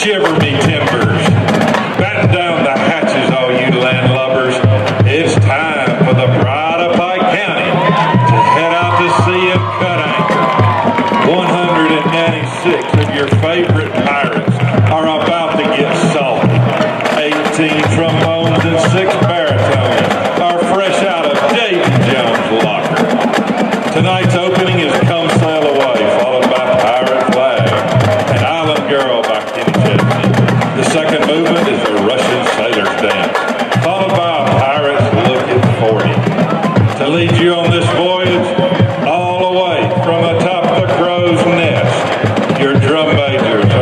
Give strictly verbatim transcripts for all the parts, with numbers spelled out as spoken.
Shiver me timbers. Batten down the hatches, all you landlubbers. It's time for the pride of Pike County to head out to sea and cut anchor. one hundred ninety-six of your favorite pirates are about to get salty. eighteen trombones and six baritones are fresh out of Davy Jones' locker. Tonight's opening is Come Sail Away, followed by Pirate Flag and Island Girl by Kenny Chesney. The second movement is a Russian Sailor's Dance, followed by a Pirate's Look at forty. To lead you on this voyage, all the way from atop the crow's nest, your drum major,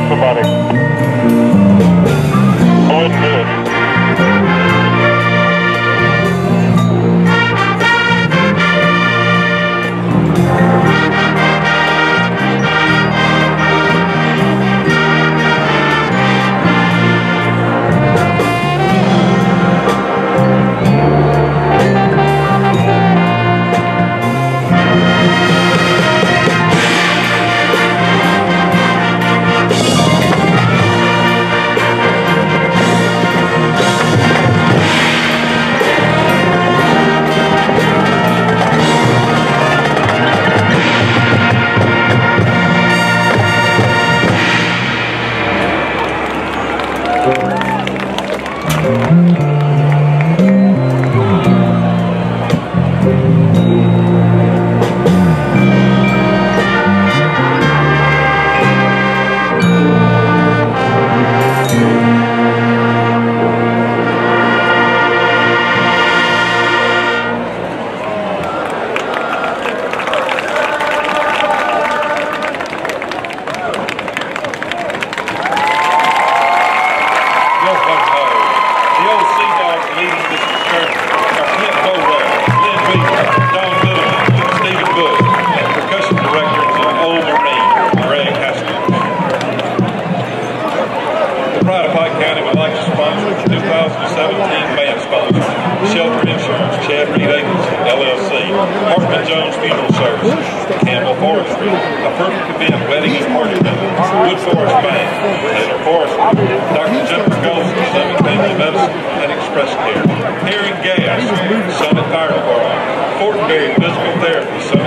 somebody. Go ahead and do it. Physical therapy. So